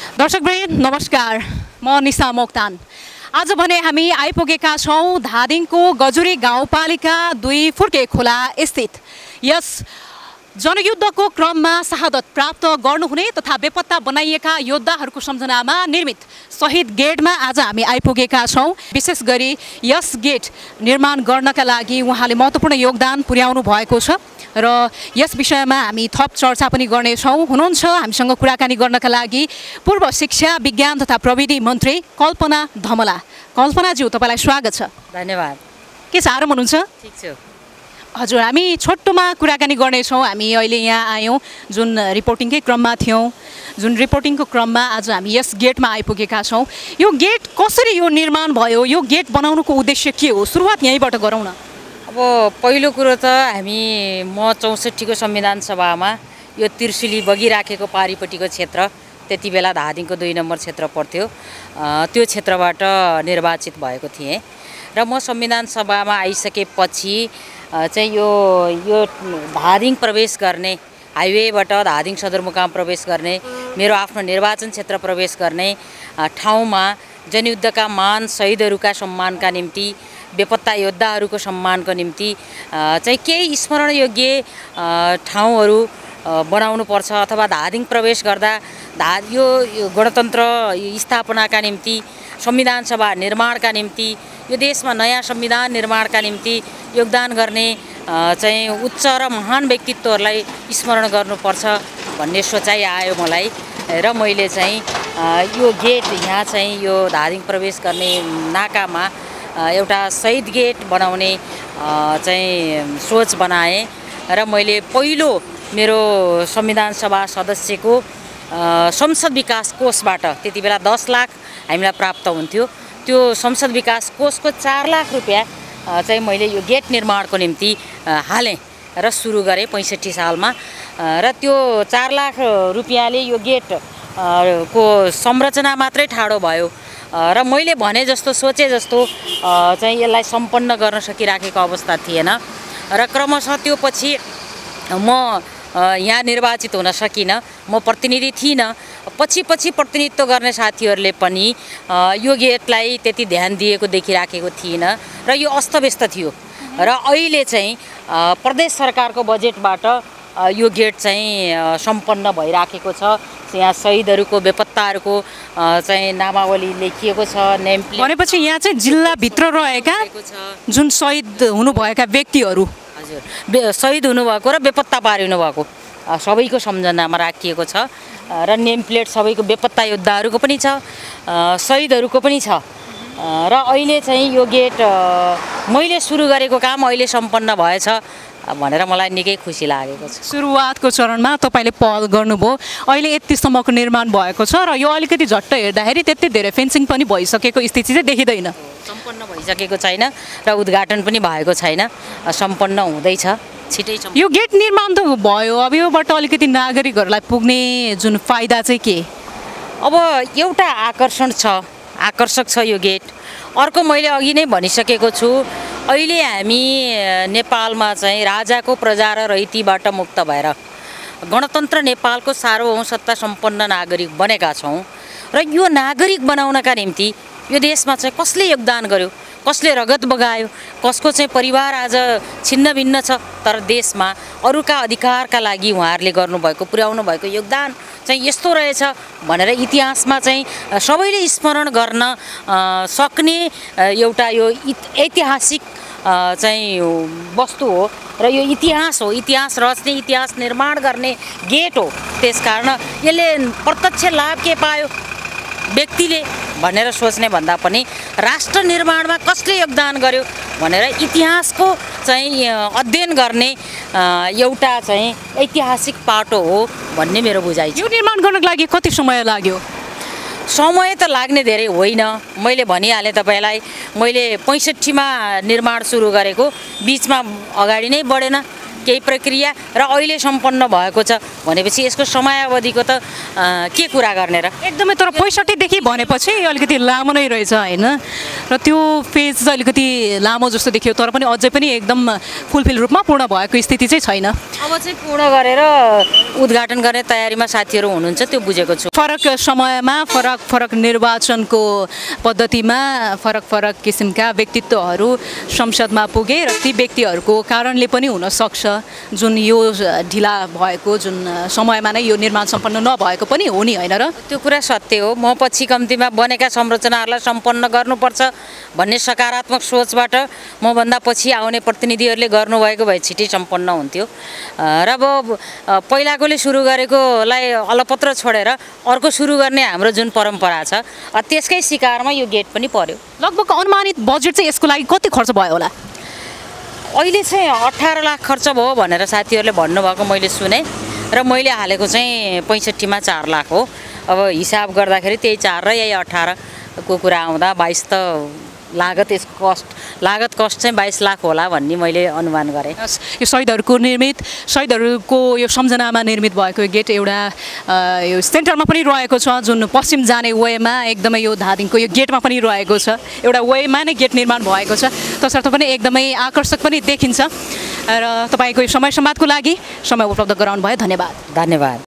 दर्शकवृन्द नमस्कार, म निशा मोक्तान। आज भने हामी आइपुगेका छौँ धादिङको गजुरी गाउँपालिका 2 फुर्के खोला स्थित यस जनयुद्धको क्रममा शहादत प्राप्त गर्नुहुने तथा बेपत्ता बनाइएका योद्धाहरूको सम्झनामा निर्मित शहीद गेटमा आज हामी आइपुगेका छौँ। विशेष गरी यस गेट निर्माण गर्नका लागि उहाँले महत्त्वपूर्ण योगदान पुर्याउनु भएको छ र यस विषयमा हामी थप चर्चा पनि गर्नेछौँ। हुनुहुन्छ हामीसँग कुराकानी गर्नका लागि पूर्व शिक्षा विज्ञान तथा प्रविधि मन्त्री कल्पना धमला। कल्पनाज्यू, तपाईँलाई स्वागत छ। धन्यवाद। के छ, आराम हुनुहुन्छ? ठिक छु हजुर, हामी छोटोमा कुराकानी गर्नेछौँ। हामी अहिले यहाँ आयौँ जुन रिपोर्टिङकै क्रममा थियौँ, जुन रिपोर्टिङको क्रममा आज हामी यस गेटमा आइपुगेका छौँ। यो गेट कसरी यो निर्माण भयो, यो गेट बनाउनुको उद्देश्य के हो, सुरुवात यहीँबाट गरौँ न। अब पहिलो कुरो त म 64 को संविधान सभामा यो त्रिशुली बगिराखेको पारिपट्टिको क्षेत्र, त्यति बेला धादिङको 2 नम्बर क्षेत्र पर्थ्यो, त्यो क्षेत्रबाट निर्वाचित भएको थिएँ र म संविधान सभामा आइसकेपछि चाहिँ यो धादिङ प्रवेश गर्ने, हाइवेबाट धादिङ सदरमुकाम प्रवेश गर्ने, मेरो आफ्नो निर्वाचन क्षेत्र प्रवेश गर्ने ठाउँमा जनयुद्धका महान शहीदहरूका सम्मानका निम्ति, बेपत्ता योद्धाहरूको सम्मानको निम्ति चाहिँ केही स्मरणयोग्य ठाउँहरू बनाउनुपर्छ अथवा धादिङ प्रवेश गर्दा यो गणतन्त्र स्थापनाका निम्ति, संविधान सभा निर्माणका निम्ति, यो देशमा नयाँ संविधान निर्माणका निम्ति योगदान गर्ने चाहिँ उच्च र महान व्यक्तित्वहरूलाई स्मरण गर्नुपर्छ भन्ने सोचाइ आयो मलाई र मैले चाहिँ यो गेट यहाँ चाहिँ यो धादिङ प्रवेश गर्ने नाकामा एउटा शहीद गेट बनाउने चाहिँ सोच बनाएँ र मैले पहिलो मेरो संविधान सभा सदस्यको संसद विकास कोषबाट त्यति बेला 10 लाख हामीलाई प्राप्त हुन्थ्यो, त्यो संसद विकास कोषको 4 लाख रुपियाँ चाहिँ मैले यो गेट निर्माणको निम्ति हालेँ र सुरु गरेँ 65 सालमा र त्यो 4 लाख रुपियाँले यो गेट को संरचना मात्रै ठाडो भयो र मैले भने जस्तो सोचे जस्तो चाहिँ यसलाई सम्पन्न गर्न सकिराखेको अवस्था थिएन र क्रमशः त्यो पछि म यहाँ निर्वाचित हुन सकिनँ, म प्रतिनिधि थिइनँ। पछि प्रतिनिधित्व गर्ने साथीहरूले पनि यो गेटलाई त्यति ध्यान दिएको देखिराखेको थिइनँ र यो अस्तव्यस्त थियो र अहिले चाहिँ प्रदेश सरकारको बजेटबाट यो गेट चाहिँ सम्पन्न भइराखेको छ। यहाँ शहीदहरूको, बेपत्ताहरूको चाहिँ नामावली लेखिएको छ, नेम प्लेट। भनेपछि यहाँ चाहिँ जिल्लाभित्र रहेका जुन शहीद हुनुभएका व्यक्तिहरू, हजुर, शहीद हुनुभएको र बेपत्ता पारिनु भएको सबैको सम्झनामा राखिएको छ र नेम प्लेट सबैको, बेपत्ता योद्धाहरूको पनि छ, शहीदहरूको पनि छ र अहिले चाहिँ यो गेट मैले सुरु गरेको काम अहिले सम्पन्न भएछ भनेर मलाई निकै खुसी लागेको छ। सुरुवातको चरणमा तपाईँले पहल गर्नुभयो, अहिले यतिसम्मको निर्माण भएको छ र यो अलिकति झट्ट हेर्दाखेरि त्यति धेरै फेन्सिङ पनि भइसकेको स्थिति चाहिँ देखिँदैन। सम्पन्न भइसकेको छैन र उद्घाटन पनि भएको छैन, सम्पन्न हुँदैछ, छिटै। यो गेट निर्माण त भयो, अब योबाट अलिकति नागरिकहरूलाई पुग्ने जुन फाइदा चाहिँ के? अब एउटा आकर्षक छ यो गेट। अर्को मैले अघि नै भनिसकेको छु, अहिले हामी नेपालमा चाहिँ राजाको प्रजा र रैतीबाट मुक्त भएर गणतन्त्र नेपालको सार्वभौमसत्ता सम्पन्न नागरिक बनेका छौँ र यो नागरिक बनाउनका निम्ति यो देशमा चाहिँ कसले योगदान गर्यो, कसले रगत बगायो, कसको चाहिँ परिवार आज छिन्न भिन्न छ, तर देशमा अरूका अधिकारका लागि उहाँहरूले गर्नुभएको, पुर्याउनु भएको योगदान चाहिँ यस्तो रहेछ भनेर इतिहासमा चाहिँ सबैले स्मरण गर्न सक्ने एउटा यो ऐतिहासिक चाहिँ वस्तु हो र यो इतिहास हो, इतिहास रच्ने, इतिहास निर्माण गर्ने गेट हो। त्यसकारण यसले प्रत्यक्ष लाभ के पायो व्यक्तिले भनेर सोच्ने भन्दा पनि राष्ट्र निर्माणमा कसले योगदान गर्यो भनेर इतिहासको चाहिँ अध्ययन गर्ने एउटा चाहिँ ऐतिहासिक पाटो हो भन्ने मेरो बुझाइ छ। यो निर्माण गर्नको लागि कति समय लाग्यो? समय त लाग्ने धेरै होइन, मैले भनिहालेँ तपाईँलाई। मैले 65 मा निर्माण सुरु गरेको, बिचमा अगाडि नै बढेन, केही प्रक्रिया र अहिले सम्पन्न भएको छ भनेपछि यसको समयावधिको त के कुरा गर्ने र? एकदमै तर 65 देखि भनेपछि अलिकति लामो नै रहेछ हैन र त्यो फेज चाहिँ अलिकति लामो जस्तो देखियो तर पनि अझै पनि एकदम फुलफिल रूपमा पूर्ण भएको स्थिति चाहिँ छैन। अब चाहिँ पूर्ण गरेर उद्घाटन गर्ने तयारीमा साथीहरू हुनुहुन्छ त्यो बुझेको छु। फरक समयमा फरक निर्वाचनको पद्धतिमा फरक किसिमका व्यक्तित्वहरू संसदमा पुगे र ती व्यक्तिहरूको कारणले पनि हुन सक्छ जुन यो ढिला भएको जुन समयमा नै यो निर्माण सम्पन्न नभएको पनि हो नि हैन र? त्यो कुरा सत्य हो। म पछि कम्तीमा बनेका संरचनाहरूलाई सम्पन्न गर्नुपर्छ भन्ने सकारात्मक सोचबाट मभन्दा पछि आउने प्रतिनिधिहरूले गर्नुभएको भए छिटै सम्पन्न हुन्थ्यो र अब पहिलाकोले सुरु गरेकोलाई अलपत्र छोडेर अर्को सुरु गर्ने हाम्रो जुन परम्परा छ त्यसकै शिकारमा यो गेट पनि पर्यो। लगभग अनुमानित बजेट चाहिँ यसको लागि कति खर्च भयो होला? अहिले चाहिँ 18 लाख खर्च भयो भनेर साथीहरूले भन्नुभएको मैले सुने र मैले हालेको चाहिँ 65 मा 4 लाख हो। अब हिसाब गर्दाखेरि त्यही 4 र यही 18 को कुरा आउँदा 22 त लागत कस्ट चाहिँ 22 लाख होला भन्ने मैले अनुमान गरेँ। यो शहीदहरूको यो सम्झनामा निर्मित भएको गेट एउटा यो सेन्टरमा पनि रहेको छ जुन पश्चिम जाने वेमा एकदमै यो धादिङको यो गेटमा पनि रहेको छ एउटा वेमा नै गेट निर्माण भएको छ तसर्थ पनि एकदमै आकर्षक पनि देखिन्छ र तपाईको यो समय संवादको लागि समय उपलब्ध गराउनु भयो धन्यवाद। धन्यवाद।